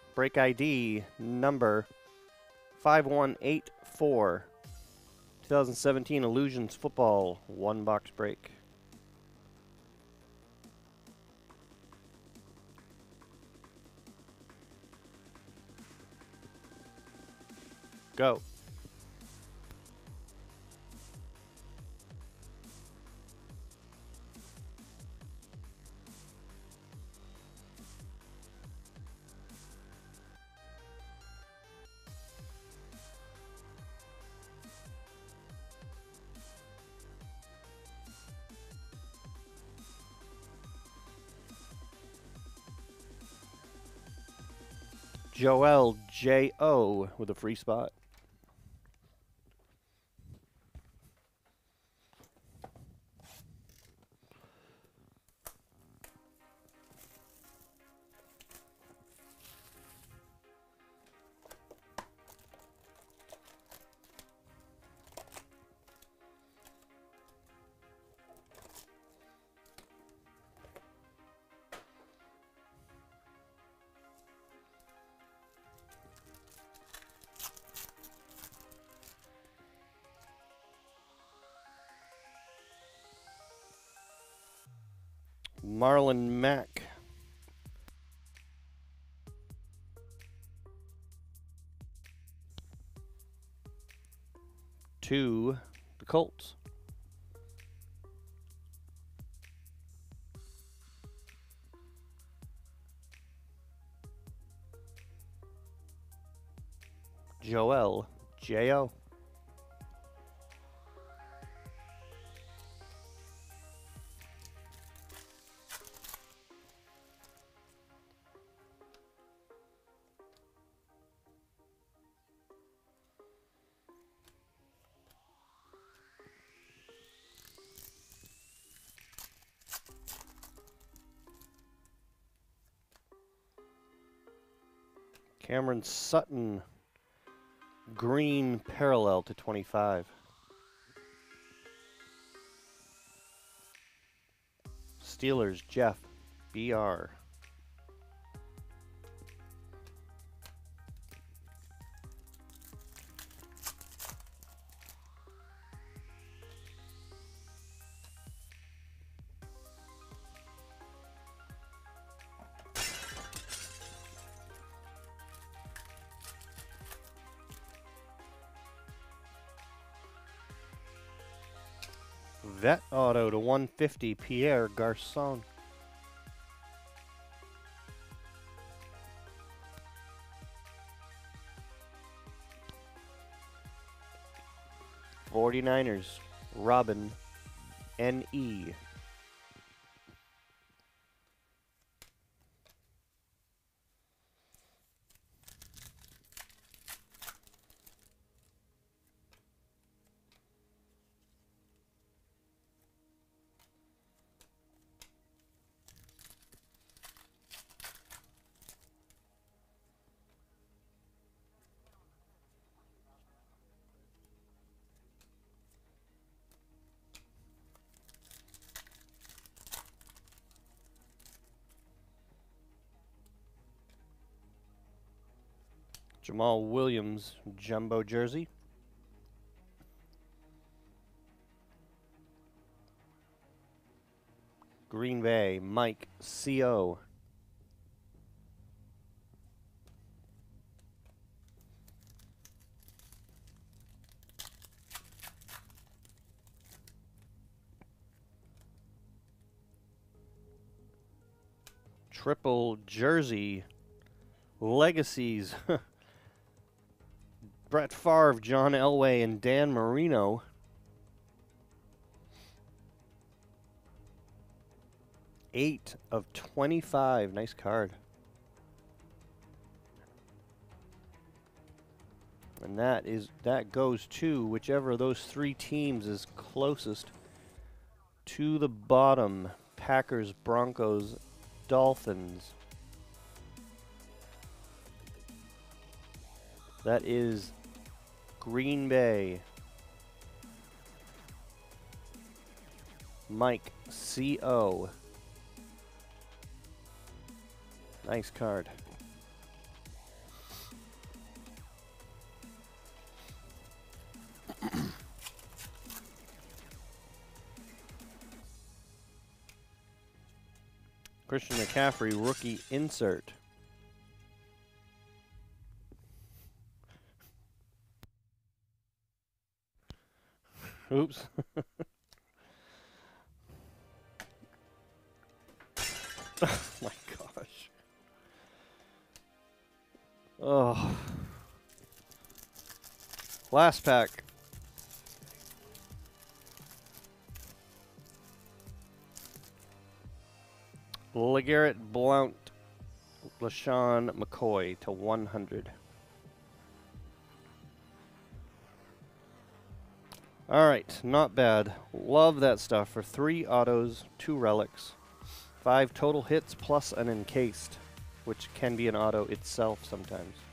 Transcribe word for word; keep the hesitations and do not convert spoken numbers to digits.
Break I D number five one eight four. twenty seventeen Illusions Football, one box break. Go. Joel J O with a free spot. Marlon Mack. To the Colts. Joel J O. Cameron Sutton, green parallel to twenty-five. Steelers, Jeff, B R. Vet auto to one fifty, Pierre Garçon. forty-niners, Robin, N E. Jamal Williams, jumbo jersey. Green Bay, Mike C O. Triple jersey, legacies. Brett Favre, John Elway, and Dan Marino. eight of twenty-five. Nice card. And that is that goes to whichever of those three teams is closest to the bottom. Packers, Broncos, Dolphins. That is Green Bay. Mike C O. Nice card. Christian McCaffrey, rookie insert. Oops. Oh my gosh. Oh. Last pack. LeGarrette Blount, LaShawn McCoy to one hundred. All right, not bad. Love that stuff for three autos, two relics, five total hits plus an encased, which can be an auto itself sometimes.